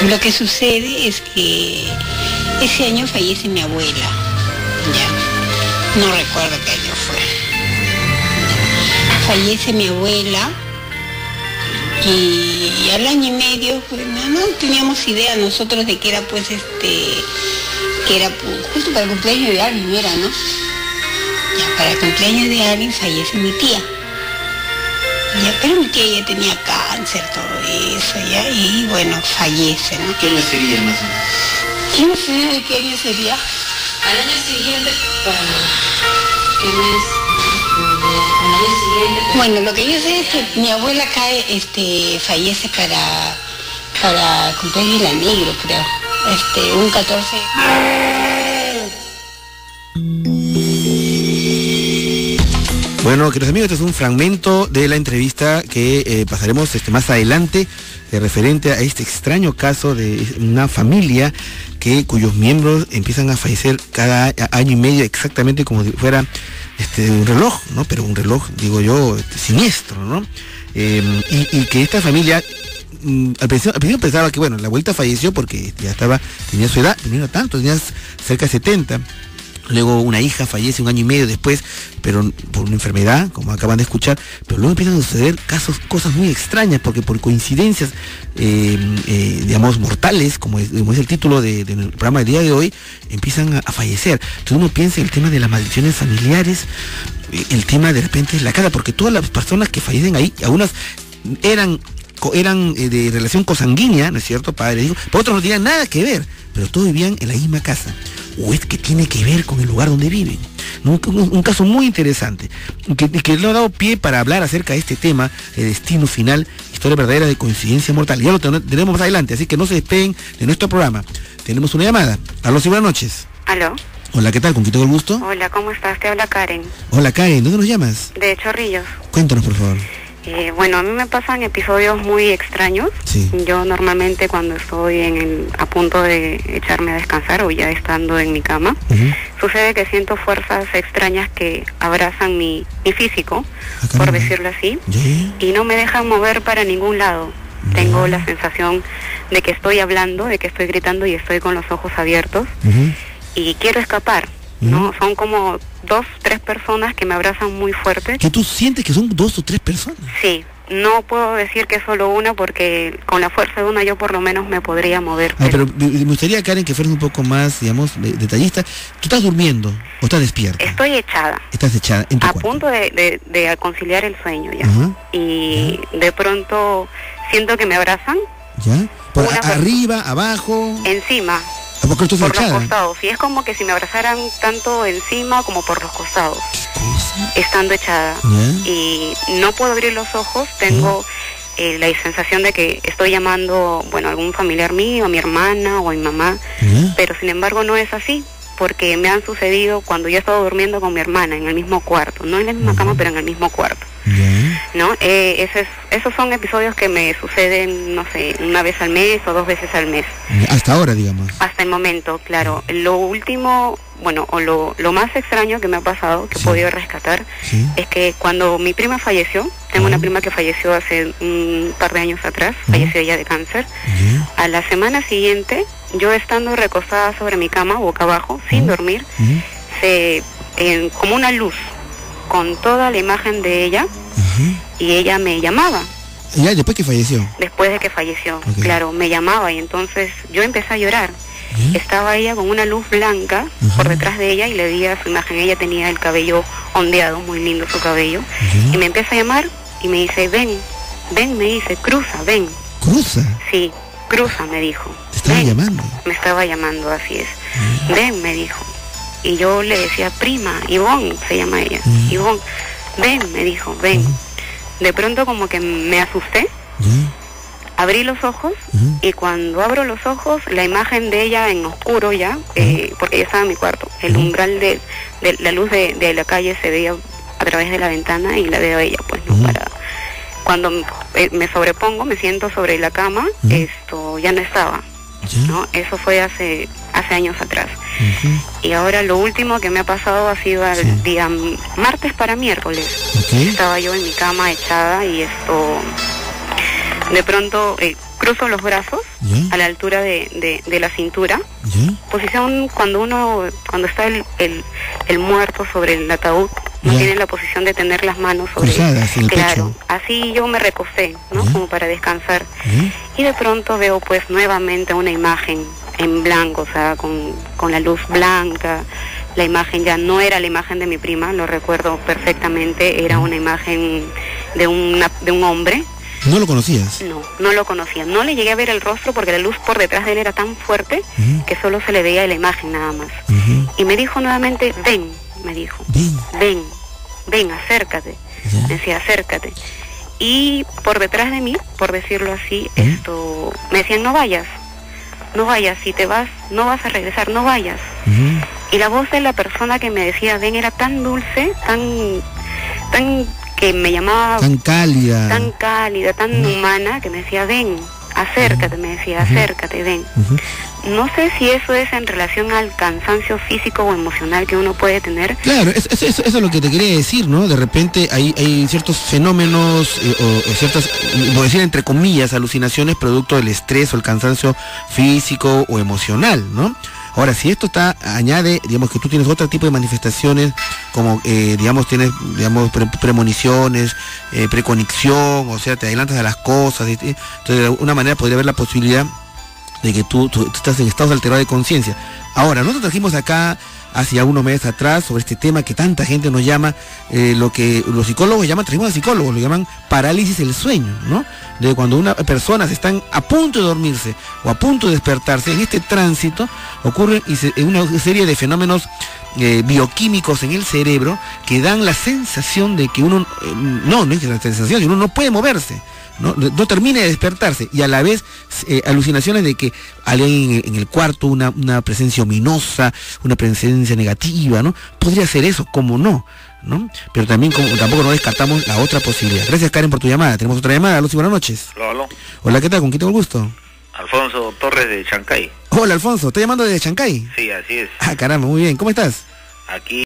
Lo que sucede es que ese año fallece mi abuela, ya, no recuerdo qué año fue. Fallece mi abuela y al año y medio pues, no teníamos idea nosotros de que era pues que era justo para el cumpleaños de alguien, era, ¿no? Ya, para el cumpleaños de alguien fallece mi tía. Ya, pero mi tía ya tenía cáncer, todo eso, ya, y bueno, fallece, ¿no? ¿Qué año sería más o menos? ¿Quién sé de qué año sería? Al año siguiente, ¿qué mes? Al año siguiente. Bueno, lo que yo sé es que mi abuela fallece para cumpleaños de la Negro, creo. Un 14. Bueno, queridos amigos, este es un fragmento de la entrevista que pasaremos más adelante, referente a este extraño caso de una familia cuyos miembros empiezan a fallecer cada año y medio, exactamente como si fuera un reloj, ¿no? Pero un reloj, digo yo, siniestro, ¿no? Y que esta familia al principio pensaba que, bueno, la abuelita falleció porque ya tenía su edad, no era tanto, tenía cerca de 70. Luego una hija fallece un año y medio después, pero por una enfermedad, como acaban de escuchar. Pero luego empiezan a suceder cosas muy extrañas, porque por coincidencias, digamos, mortales, como es el título del programa del día de hoy, empiezan a fallecer. Entonces uno piensa en el tema de las maldiciones familiares, el tema de repente es la casa, porque todas las personas que fallecen ahí, algunas eran de relación consanguínea, ¿no es cierto? Padre, hijo, pero otros no tenían nada que ver, pero todos vivían en la misma casa. O es que tiene que ver con el lugar donde viven, ¿no? Un caso muy interesante, que le ha dado pie para hablar acerca de este tema, el destino final, historia verdadera de coincidencia mortal. Ya lo tenemos más adelante, así que no se despeguen de nuestro programa. Tenemos una llamada. Aló, sí, buenas noches. Aló. Hola, ¿qué tal? ¿Con quién tengo el gusto? Hola, ¿cómo estás? Te habla Karen. Hola, Karen, ¿dónde nos llamas? De Chorrillos. Cuéntanos, por favor. Bueno, a mí me pasan episodios muy extraños. Sí. Yo normalmente cuando estoy a punto de echarme a descansar o ya estando en mi cama, sucede que siento fuerzas extrañas que abrazan mi físico, por decirlo así, y no me dejan mover para ningún lado. Tengo la sensación de que estoy hablando, de que estoy gritando y estoy con los ojos abiertos y quiero escapar. ¿No? Son como 2, 3 personas que me abrazan muy fuerte. ¿Que tú sientes que son 2 o 3 personas? Sí, no puedo decir que es solo una porque con la fuerza de una yo por lo menos me podría mover. Pero me gustaría, Karen, que fueras un poco más, digamos, detallista. ¿Tú estás durmiendo o estás despierta? Estoy echada. Estás echada en tu a cuarto. Punto de conciliar el sueño ya. Y de pronto siento que me abrazan. ¿Ya? ¿Arriba, abajo? Encima. ¿Por qué estás echada? Los costados, y es como que si me abrazaran tanto encima como por los costados. ¿Qué cosa? Estando echada. Y no puedo abrir los ojos, tengo la sensación de que estoy llamando, bueno, a algún familiar mío, a mi hermana o a mi mamá, pero sin embargo no es así, porque me han sucedido cuando yo he estado durmiendo con mi hermana en el mismo cuarto, no en la misma cama, pero en el mismo cuarto. ¿No? Esos son episodios que me suceden, no sé, una vez al mes o 2 veces al mes. Hasta ahora, digamos. Hasta el momento, claro. Lo último, bueno, o lo más extraño que me ha pasado, que he podido rescatar, es que cuando mi prima falleció, tengo una prima que falleció hace un par de años atrás, falleció ella de cáncer, a la semana siguiente, yo estando recostada sobre mi cama, boca abajo, sin dormir, como una luz, con toda la imagen de ella, y ella me llamaba. ¿Ya después que falleció? Después de que falleció, claro, me llamaba y entonces yo empecé a llorar. Estaba ella con una luz blanca por detrás de ella y le di a su imagen. Ella tenía el cabello ondeado, muy lindo su cabello, y me empieza a llamar y me dice, ven, me dice, cruza, ven. ¿Cruza? Sí, cruza, me dijo. ¿Te estaba llamando? Me estaba llamando, así es. Ven, me dijo. Y yo le decía, prima, Ivonne, se llama ella. Ivonne, ven, me dijo, ven. De pronto como que me asusté, abrí los ojos y cuando abro los ojos, la imagen de ella en oscuro ya, porque ella estaba en mi cuarto, el umbral de la luz de la calle se veía a través de la ventana y la veo a ella, pues no parada. Cuando me sobrepongo, me siento sobre la cama, esto ya no estaba, ¿no? Eso fue hace años atrás. Y ahora lo último que me ha pasado ha sido el día martes para miércoles. Estaba yo en mi cama echada y esto, de pronto, cruzo los brazos a la altura de la cintura. Posición cuando está el muerto sobre el ataúd, no tiene la posición de tener las manos sobre cruzadas en el pecho. pecho. Así yo me recosté, ¿no? Como para descansar. Y de pronto veo pues nuevamente una imagen en blanco, o sea, con la luz blanca. La imagen ya no era la imagen de mi prima, lo recuerdo perfectamente, era una imagen de un hombre. ¿No lo conocías? No lo conocía. No le llegué a ver el rostro porque la luz por detrás de él era tan fuerte que solo se le veía la imagen nada más. Y me dijo nuevamente, ven, me dijo. Ven, acércate. Me decía, acércate. Y por detrás de mí, por decirlo así, me decían, no vayas, si te vas, no vas a regresar, no vayas. Y la voz de la persona que me decía, ven, era tan dulce, tan que me llamaba... Tan cálida, tan humana, que me decía, ven, acércate, me decía, acércate, ven. No sé si eso es en relación al cansancio físico o emocional que uno puede tener. Claro, eso es lo que te quería decir, ¿no? De repente hay ciertos fenómenos, o ciertas, voy a decir entre comillas, alucinaciones producto del estrés o el cansancio físico o emocional, ¿no? Ahora, si esto añade, digamos, que tú tienes otro tipo de manifestaciones, como, tienes, premoniciones, precognición, o sea, te adelantas a las cosas, entonces de alguna manera podría haber la posibilidad de que tú estás en estados alterados de conciencia. Ahora, nosotros trajimos acá, hace algunos meses atrás, sobre este tema que tanta gente nos llama, lo que los psicólogos trajimos a psicólogos, lo llaman parálisis del sueño, ¿no? De cuando una persona se están a punto de dormirse o a punto de despertarse, en este tránsito ocurren una serie de fenómenos bioquímicos en el cerebro que dan la sensación de que uno, no es la sensación, uno no puede moverse. No termina de despertarse, y a la vez alucinaciones de que alguien en el cuarto, una presencia ominosa, una presencia negativa, ¿no? Podría ser eso, como no, pero también tampoco no descartamos la otra posibilidad. Gracias, Karen, por tu llamada. Tenemos otra llamada. Aló, sí, buenas noches. Aló. Hola, ¿qué tal? ¿Con quién tengo el gusto? Alfonso Torres de Chancay. Hola, Alfonso, ¿estás llamando desde Chancay? Sí, así es. Ah, caramba, muy bien. ¿Cómo estás? Aquí